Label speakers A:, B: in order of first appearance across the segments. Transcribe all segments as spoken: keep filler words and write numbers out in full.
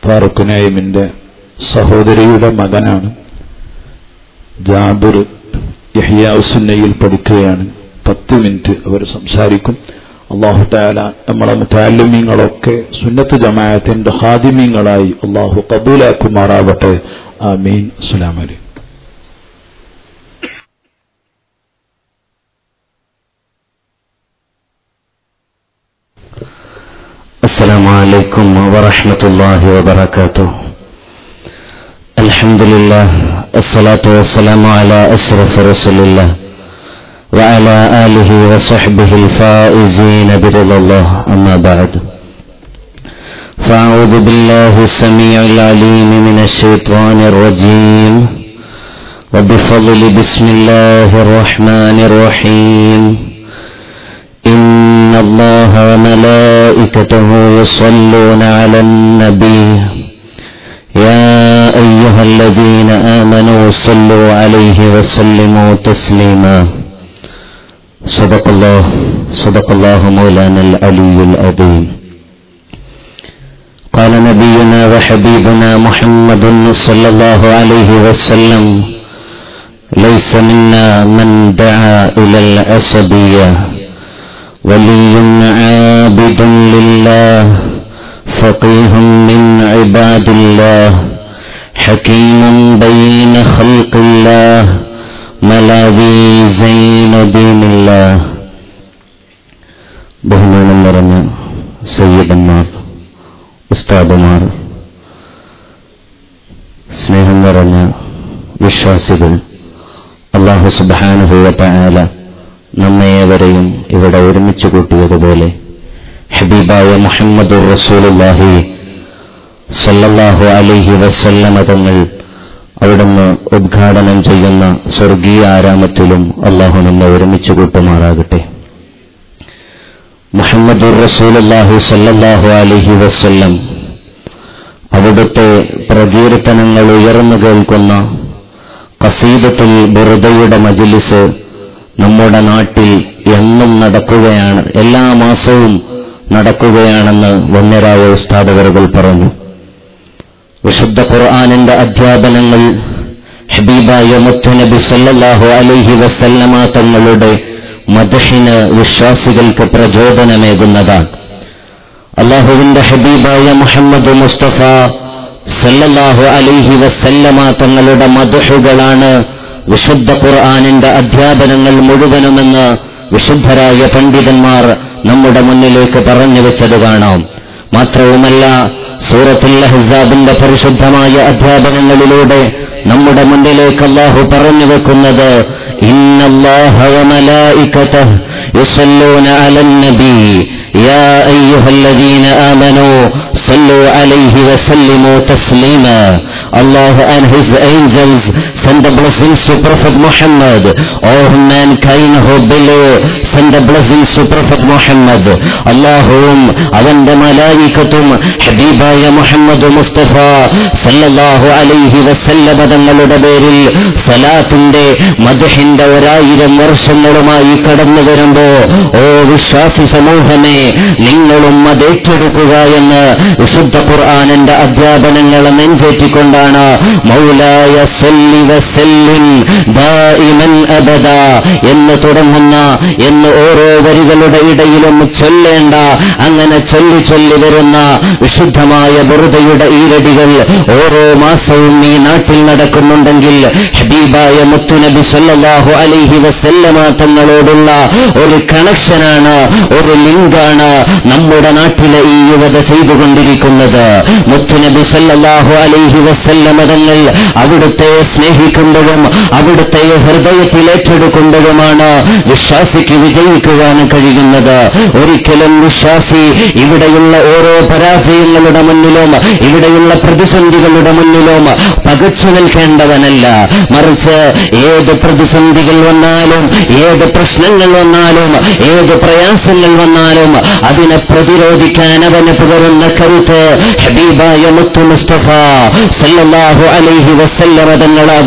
A: ഫാറൂഖ് നഈമിന്റെ സഹോദരിയുടെ മകനാണ്. ജാബിർ യഹ്യാ സുന്നയിൽ പഠിക്കുകയാണ്. പത്ത് മിനിറ്റ് അവർ സംസാരിക്കും. അല്ലാഹു തആല നമ്മളെ മുതഅല്ലിമീങ്ങളൊക്കെ സുന്നത്ത് ജമാഅത്തിന്റെ ഖാദിമീങ്ങളായി അല്ലാഹു ഖബൂലാക്കുമാറാവട്ടെ. ആമീൻ. അസ്സലാമു അലൈക്കും.
B: السلام عليكم ورحمة الله وبركاته. الحمد لله، الصلاة والسلام على أشرف رسول الله وعلى آله وصحبه الفائزين برضا الله، أما بعد. فأعوذ بالله السميع العليم من الشيطان الرجيم، وبفضل بسم الله الرحمن الرحيم. إن الله وملائكته يصلون على النبي يا أيها الذين آمنوا صلوا عليه وسلموا تسليما. صدق الله صدق الله مولانا العلي العظيم. قال نبينا وحبيبنا محمد صلى الله عليه وسلم: ليس منا من دعا إلى العصبية، ولي عابد لله، فقيه من عباد الله، حكيم بين خلق الله، ملاذي زين دين الله. ബഹുമാനം നിറഞ്ഞ സയ്യിദന്മാർ, ഉസ്താദുമാർ, സ്നേഹം നിറഞ്ഞ വിശ്വാസികൾ, അല്ലാഹു സുബ്ഹാനഹു വ തആല നമ്മേവരെയും ഇവിടെ ഒരുമിച്ച് കൂട്ടിയതുപോലെ ഹബീബായ മുഹമ്മദുർ റസൂലുള്ളാഹി സല്ലല്ലാഹു അലൈഹി വസല്ലമ തങ്ങൾ അവിടുന്ന് ഉദ്ഘാടനം ചെയ്യുന്ന സ്വർഗീയ ആരാമത്തിലും അല്ലാഹു നമ്മെ ഒരുമിച്ച് കൂട്ടുമാറാകട്ടെ. മുഹമ്മദുർ റസൂലുള്ളാഹി സല്ലല്ലാഹു അലൈഹി വസല്ലം അവിടുത്തെ പ്രകീർത്തനങ്ങൾ ഉയർന്നു കേൾക്കുന്ന ഖസീദത്തുൽ ബുർദയുടെ മജ്ലിസ് നമ്മുടെ നാട്ടിൽ എന്നും നടക്കുകയാണ്, എല്ലാ മാസവും നടക്കുകയാണെന്ന് വന്യരായ ഉസ്താദവറുകൾ പറഞ്ഞു. വിശുദ്ധ ഖുർആനിന്റെ അധ്യാപനങ്ങൾ ഹബീബായ മുത്തുനബി സല്ലല്ലാഹു അലൈഹി വസല്ലമ തങ്ങളുടെ മദ്ഹിന് വിശ്വാസികൾക്ക് പ്രചോദനമേകുന്നതാണ്. അല്ലാഹുവിന്റെ ഹബീബായ മുഹമ്മദ് മുസ്തഫ സല്ലല്ലാഹു അലൈഹി വസല്ലമ തങ്ങളുടെ മദ്ഹുകളാണ് വിശുദ്ധ ഖുർആനിന്റെ അധ്യാപനങ്ങൾ മുഴുവനുമെന്ന് വിശുദ്ധരായ പണ്ഡിതന്മാർ നമ്മുടെ മുന്നിലേക്ക് പറഞ്ഞു വെച്ചത് കാണാം. മാത്രവുമല്ല, സൂറത്തുൽ അഹ്സാബിന്റെ പരിശുദ്ധമായ അധ്യാപനങ്ങളിലൂടെ നമ്മുടെ മുന്നിലേക്ക് അല്ലാഹു പറഞ്ഞു വെക്കുന്നത്: ഇന്നല്ലാഹ വമലായികതഹു യുസല്ലൂന അലൻ നബി യാ അയ്യുഹല്ലദീന ആമനൂ സല്ലു അലൈഹി വസല്ലിമു തസ്ലീമാ. Allah and His angels send the blessings to Prophet Muhammad. All mankind who believe send the blessings to Prophet Muhammad. Allahum അവന്റെ മലായികത്തും ഹബീബായ മുഹമ്മദ് മുസ്തഫ സല്ലല്ലാഹു അലൈഹി വസല്ലമ തങ്ങളുടെ പേരിൽ സലാത്തിന്റെ മദ്ഹിന്റെ ഒരായിരം വർഷങ്ങളുമായി കടന്നു വരുമ്പോ, ഓ വിശ്വാസി സമൂഹമേ, നിങ്ങളും അത് ഏറ്റെടുക്കുക എന്ന് വിശുദ്ധ ഖുർആനിന്റെ അധ്യാപനങ്ങളെ നെഞ്ചേറ്റിക്കൊണ്ടാണ് മൗലായ സല്ലി വസല്ലിം ദായിമൻ അബദാ എന്ന് തുടങ്ങുന്ന, എന്ന് ഓരോ വരികളുടെ ഇടയിലും ചൊല്ലേണ്ട, അങ്ങനെ ചൊല്ലി ചൊല്ലി വരുന്ന വിശുദ്ധമായ ബുർദയുടെ ഈരടികൾ ഓരോ മാസവും ഈ നാട്ടിൽ നടക്കുന്നുണ്ടെങ്കിൽ ഹബീബായ മുത്തുനബി സല്ലല്ലാഹു അലൈഹി വസല്ലമ തങ്ങളോടുള്ള ഒരു കണക്ഷനാണ്, ഒരു ലിങ്കാണ് നമ്മുടെ നാട്ടിലെ ഈ യുവത ചെയ്തുകൊണ്ടിരിക്കുന്നത്. മുത്തുനബി സല്ലല്ലാഹു അലൈഹി വസല്ലമ തങ്ങൾ അവിടുത്തെ സ്നേഹിക്കുമ്പോഴും അവിടുത്തെ ഹൃദയത്തിൽ ഏറ്റെടുക്കുമ്പോഴുമാണ് വിശ്വാസിക്ക് വിജയിക്കുവാൻ കഴിയുന്നത്. ഒരിക്കലും വിശ്വാസി ഇവിടെയുള്ള ഓരോ പരാജയങ്ങളുടെ മുന്നിലും ഇവിടെയുള്ള പ്രതിസന്ധികളുടെ മുന്നിലും പകച്ചു നിൽക്കേണ്ടവനല്ല. മറിച്ച് ഏത് പ്രതിസന്ധികൾ വന്നാലും, ഏത് പ്രശ്നങ്ങൾ വന്നാലും, ഏത് പ്രയാസങ്ങൾ വന്നാലും അതിനെ പ്രതിരോധിക്കാൻ അവന് പകരുന്ന കരുത്ത് ഹബീബായ മുത്തു മുസ്തഫ സല്ലല്ലാഹു അലൈഹി വസല്ലമ തങ്ങളാകുന്നു.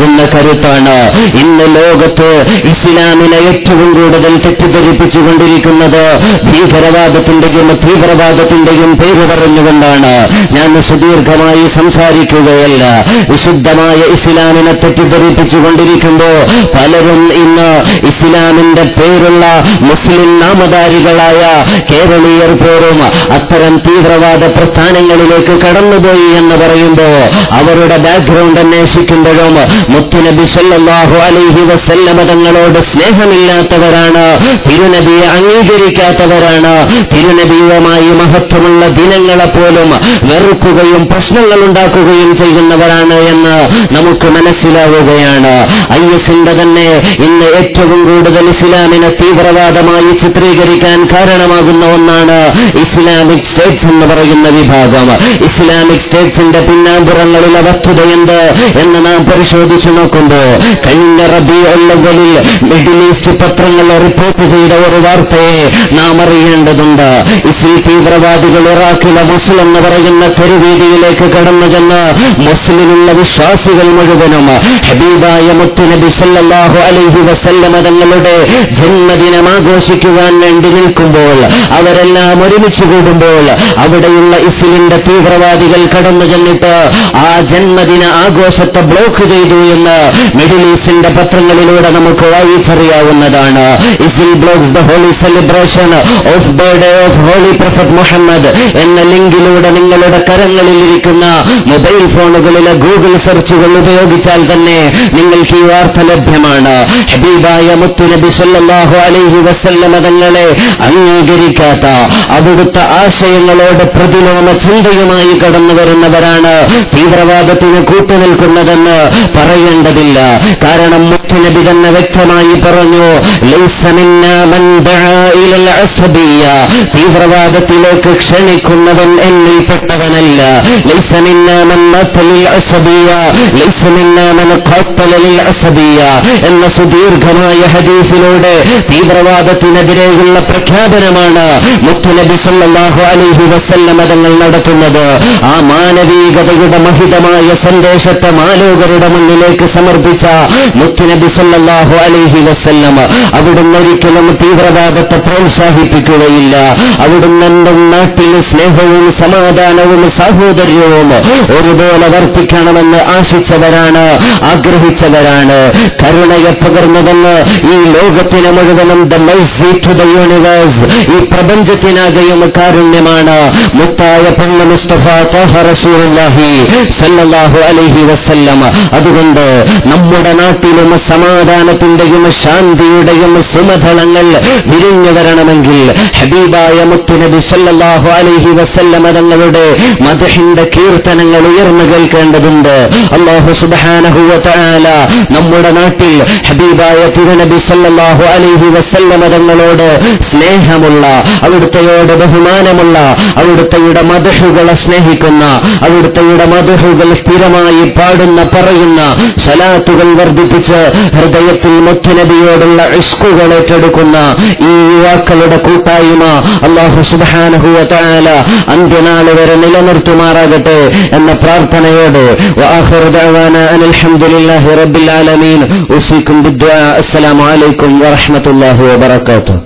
B: നൽകുന്ന കരുത്താണ്. ഇന്ന് ലോകത്ത് ഇസ്ലാമിനെ ഏറ്റവും കൂടുതൽ തെറ്റിദ്ധരിപ്പിച്ചുകൊണ്ടിരിക്കുന്നത് ഭീകരവാദത്തിന്റെയും തീവ്രവാദത്തിന്റെയും പേര് പറഞ്ഞുകൊണ്ടാണ്. ഞാൻ സുദീർഘമായി സംസാരിക്കുകയല്ല. വിശുദ്ധമായ ഇസ്ലാമിനെ തെറ്റിദ്ധരിപ്പിച്ചുകൊണ്ടിരിക്കുമ്പോൾ പലരും ഇന്ന് ഇസ്ലാമിന്റെ പേരുള്ള മുസ്ലിം നാമധാരികളായ കേരളീയർ പോലും അത്തരം തീവ്രവാദ പ്രസ്ഥാനങ്ങളിലേക്ക് കടന്നുപോയി എന്ന് പറയുമ്പോൾ അവരുടെ ബാക്ക്ഗ്രൗണ്ട് അന്വേഷിക്കുമ്പോഴും മുത്തുനബി സല്ലല്ലാഹു അലൈഹി വസല്ലമ തങ്ങളോട് സ്നേഹമില്ലാത്തവരാണ്, തിരുനബിയെ അംഗീകരിക്കാത്തവരാണ്, തിരുനബിയുമായി മഹത്വമുള്ള ദിനങ്ങളെപ്പോലും വെറുക്കുകയും പ്രശ്നങ്ങൾ ഉണ്ടാക്കുകയും ചെയ്യുന്നവരാണ് എന്ന് നമുക്ക് മനസ്സിലാവുകയാണ്. ഐ എസിന്റെ തന്നെ ഇന്ന് ഏറ്റവും കൂടുതൽ ഇസ്ലാമിനെ തീവ്രവാദമായി ചിത്രീകരിക്കാൻ കാരണമാകുന്ന ഒന്നാണ് ഇസ്ലാമിക് സ്റ്റേറ്റ്സ് എന്ന് പറയുന്ന വിഭാഗം. ഇസ്ലാമിക് സ്റ്റേറ്റ്സിന്റെ പിന്നാമ്പുറങ്ങളിലെ വസ്തുതയെന്ത് എന്ന് നാം പരിശോധിച്ചു നോക്കുമ്പോൾ കഴിഞ്ഞ റബീഉൽ അവ്വലിൽ മിഡിൽ ഈസ്റ്റ് പത്രങ്ങൾ റിപ്പോർട്ട് ചെയ്ത ഒരു വാർത്തയെ നാം അറിയേണ്ടതുണ്ട്. ഇസ്ലീ തീവ്രവാദികൾ ഇറാഖിലെ മൊസുൽ എന്ന് പറയുന്ന തെരുവീതിയിലേക്ക് കടന്നു ചെന്ന് മുസ്ലിമുള്ള വിശ്വാസികൾ മുഴുവനും ഹബീബായ മുത്തുനബി സല്ലല്ലാഹു അലൈഹി വസല്ലമ തങ്ങളുടെ ജന്മദിനം ആഘോഷിക്കുവാൻ വേണ്ടി നിൽക്കുമ്പോൾ, അവരെല്ലാം ഒരുമിച്ച് കൂടുമ്പോൾ അവിടെയുള്ള ഇസ്ലിന്റെ തീവ്രവാദികൾ കടന്നു ചെന്നിട്ട് ആ ജന്മദിന ആഘോഷത്തെ ബ്ലോക്ക് ചെയ്തു എന്ന് മിഡിൽ ഈസ്റ്റിന്റെ പത്രങ്ങളിലൂടെ നമുക്ക് വായിച്ചറിയാവുന്നതാണ്. Islam blogs the holy celebration of birthday of holy prophet Muhammad എന്ന ലിങ്കിലൂടെ നിങ്ങളുടെ കരങ്ങളിൽ ഇരിക്കുന്ന മൊബൈൽ ഫോണുകളിലെ ഗൂഗിൾ സെർച്ചുകൾ ഉപയോഗിച്ചാൽ തന്നെ നിങ്ങൾക്ക് ഈ വാർത്ത ലഭ്യമാണ്. ഹബീബായ മുത്തുനബി സല്ലല്ലാഹു അലൈഹി വസല്ലമ തങ്ങളെ അംഗീകരിക്കാത്ത, അവിടുത്തെ ആശയങ്ങളോട് പ്രതിലോമ ചിന്തയുമായി കടന്നു വരുന്നവരാണ് തീവ്രവാദത്തിന് കൂട്ടുനിൽക്കുന്നതെന്ന് പറയേണ്ടതില്ല. കാരണം മുത്തുനബി തന്നെ വ്യക്തമായി പറഞ്ഞു, ലൈസ മിന്നാ മൻ ദഅ ഇലൽ അസ്ബിയ്യ, തീവ്രവാദത്തിലേക്ക് ക്ഷണിക്കുന്നവൻ എന്നിൽപ്പെട്ടവനല്ല. ലൈസ മിന്നാ മൻ ഖതല അസ്ബിയ്യ ലൈസ മിന്നാ മൻ ഖതല ലിൽ അസ്ബിയ്യ എന്ന സുദീർഘമായ ഹദീസിലൂടെ തീവ്രവാദത്തിനെതിരെയുള്ള പ്രഖ്യാപനമാണ് മുത്തുനബി സല്ലല്ലാഹു അലൈഹി വസല്ലമ തങ്ങൾ നടത്തുന്നത്. ആ മാനവികതയുടെ മഹിതമായ സന്ദേശത്തെ മാലോകരുടെ മുന്നിലേക്ക് സമർപ്പിച്ച മുത്തുനബി സല്ലല്ലാഹു അലൈഹി വസല്ലമ അവിടുന്ന് ഒരിക്കലും തീവ്രവാദത്തെ പ്രോത്സാഹിപ്പിക്കുകയില്ല. അവിടുന്ന് എന്തും നാട്ടിൽ സ്നേഹവും സമാധാനവും സാഹോദര്യവും ഒരുപോലെ വർദ്ധിക്കണമെന്ന് ആശിച്ചവരാണ്, ആഗ്രഹിച്ചവരാണ്. കരുണയെ പകർന്നതെന്ന് ഈ ലോകത്തിന് മുഴുവനും the mercy to the universe, ഈ പ്രപഞ്ചത്തിനാകെയും കാരുണ്യമാണ് മുത്തായ പൊന്ന മുസ്തഫ ത്വഹ റസൂലുള്ളാഹി സല്ലല്ലാഹു അലൈഹി വസല്ലം. അതുകൊണ്ട് നമ്മുടെ നാട്ടിലും സമാധാനത്തിന്റെയും ശാന്തിയുടെയും സുമധളങ്ങൾ വിരിഞ്ഞു വരണമെങ്കിൽ ഹബീബായ മുത്തുനബി സല്ലല്ലാഹു അലൈഹി വസല്ലം തങ്ങളുടെ മദ്ഹിന്റെ കീർത്തനങ്ങൾ ഉയർന്നു കേൾക്കേണ്ടതുണ്ട്. അല്ലാഹു സുബ്ഹാനഹു വ തആല നമ്മുടെ നാട്ടിൽ ഹബീബായ തിരുനബി സല്ലല്ലാഹു അലൈഹി വസല്ലം തങ്ങളോട് സ്നേഹമുള്ള, അവിടുത്തെയോട് ബഹുമാനമുള്ള, അവിടുത്തെയുടെ മദ്ഹുകളെ സ്നേഹിക്കുന്ന, അവിടുത്തെയുടെ മദ്ഹുകൾ സ്ഥിരമായി പാടുന്ന, പറയുന്ന, സ്വലാത്തുകൾ വർദ്ധിപ്പിച്ച് ഹൃദയത്തിൽ മുത്തുനബിയോടുള്ള ഇഷ്കുകൾ ഏറ്റെടുക്കുന്ന ഈ യുവാക്കളുടെ കൂട്ടായ്മ അല്ലാഹു സുബ്ഹാനഹു വ തആല അന്ത്യനാൾ വരെ നിലനിർത്തുമാറാകട്ടെ എന്ന പ്രാർത്ഥനയോട് വആഖിറു ദഅവാനാ അനിൽ ഹംദുലില്ലാഹി റബ്ബിൽ ആലമീൻ. ഉസീകും ബിദ്ദുആ. അസ്സലാമു അലൈക്കും വറഹ്മത്തുള്ളാഹി വബറകാതുഹു.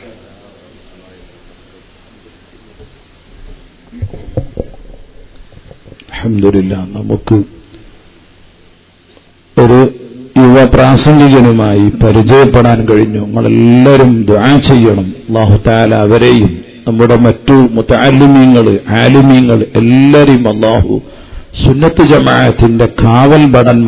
A: അൽഹംദുലില്ലാ, നമുക്ക് ഒരു യുവ പ്രാസംഗികനുമായി പരിചയപ്പെടാൻ കഴിഞ്ഞു. നിങ്ങളെല്ലാവരും ദുആ ചെയ്യണം. അല്ലാഹു തആല അവരെയും നമ്മുടെ മറ്റു മുതഅല്ലിമീങ്ങൾ, ആലിമീങ്ങൾ എല്ലാവരെയും അല്ലാഹു സുന്നത്ത് ജമാഅത്തിന്റെ കാവൽ ഭടൻ